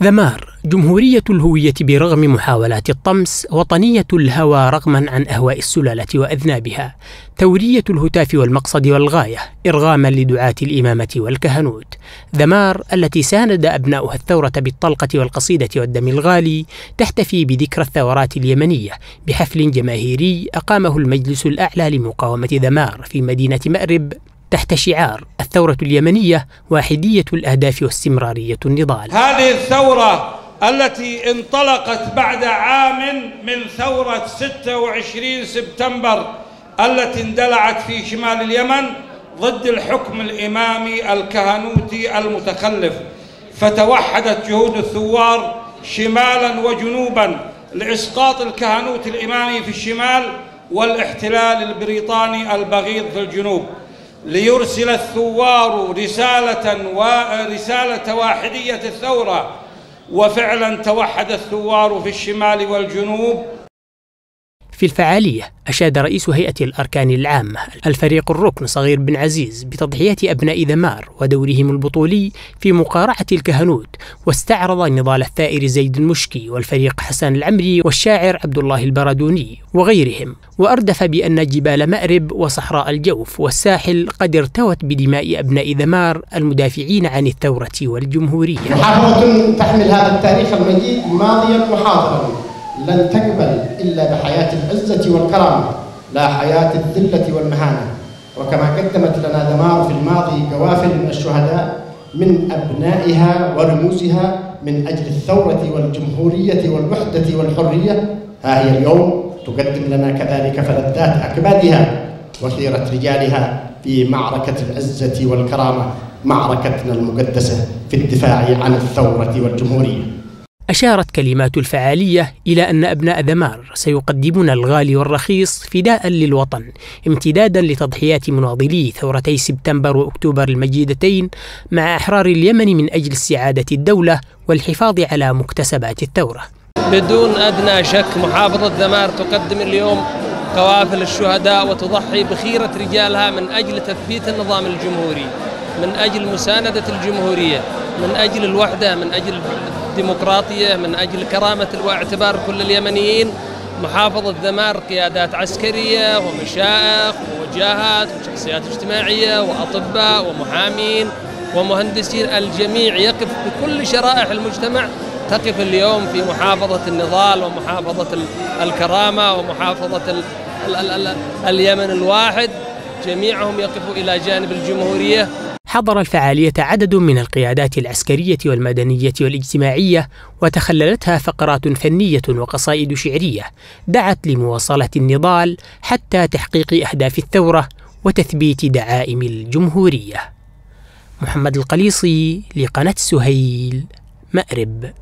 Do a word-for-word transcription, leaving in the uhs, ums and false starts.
ذمار جمهورية الهوية برغم محاولات الطمس، وطنية الهوى رغما عن أهواء السلالة وأذنابها، ثورية الهتاف والمقصد والغاية إرغاما لدعاة الإمامة والكهنوت. ذمار التي ساند أبناؤها الثورة بالطلقة والقصيدة والدم الغالي تحتفي بذكرى الثورات اليمنية بحفل جماهيري أقامه المجلس الأعلى لمقاومة ذمار في مدينة مأرب تحت شعار الثورة اليمنية واحدية الأهداف واستمرارية النضال. هذه الثورة التي انطلقت بعد عام من ثورة ستة وعشرين سبتمبر التي اندلعت في شمال اليمن ضد الحكم الإمامي الكهنوتي المتخلف، فتوحدت جهود الثوار شمالا وجنوبا لإسقاط الكهنوت الإمامي في الشمال والاحتلال البريطاني البغيض في الجنوب، ليرسل الثوار رسالة ورسالة واحدية الثورة، وفعلا توحد الثوار في الشمال والجنوب. في الفعالية أشاد رئيس هيئة الأركان العامة الفريق الركن صغير بن عزيز بتضحية أبناء ذمار ودورهم البطولي في مقارعة الكهنوت، واستعرض نضال الثائر زيد المشكي والفريق حسن العمري والشاعر عبد الله البردوني وغيرهم، وأردف بأن جبال مأرب وصحراء الجوف والساحل قد ارتوت بدماء أبناء ذمار المدافعين عن الثورة والجمهورية. محافظة تحمل هذا التاريخ المجيد ماضيا وحاضرا لن تقبل إلا بحياة العزة والكرامة، لا حياة الذلة والمهانة. وكما قدمت لنا ذمار في الماضي قوافل من الشهداء من أبنائها ورموزها من أجل الثورة والجمهورية والوحدة والحرية، ها هي اليوم تقدم لنا كذلك فلذات أكبادها وخيرة رجالها في معركة العزة والكرامة، معركتنا المقدسة في الدفاع عن الثورة والجمهورية. أشارت كلمات الفعالية إلى أن أبناء ذمار سيقدمون الغالي والرخيص فداء للوطن، امتدادا لتضحيات مناضلي ثورتي سبتمبر وأكتوبر المجيدتين مع أحرار اليمن من أجل استعادة الدولة والحفاظ على مكتسبات الثورة. بدون أدنى شك محافظة ذمار تقدم اليوم قوافل الشهداء وتضحي بخيرة رجالها من أجل تثبيت النظام الجمهوري، من أجل مساندة الجمهورية، من أجل الوحدة، من أجل الديمقراطية، من أجل كرامة واعتبار كل اليمنيين. محافظة ذمار قيادات عسكرية ومشائخ ووجاهات وشخصيات اجتماعية وأطباء ومحامين ومهندسين، الجميع يقف بكل شرائح المجتمع تقف اليوم في محافظة النضال ومحافظة الكرامة ومحافظة ال ال ال ال اليمن الواحد، جميعهم يقفوا إلى جانب الجمهورية. حضر الفعالية عدد من القيادات العسكرية والمدنية والاجتماعية، وتخللتها فقرات فنية وقصائد شعرية دعت لمواصلة النضال حتى تحقيق أهداف الثورة وتثبيت دعائم الجمهورية. محمد القليصي لقناة سهيل، مأرب.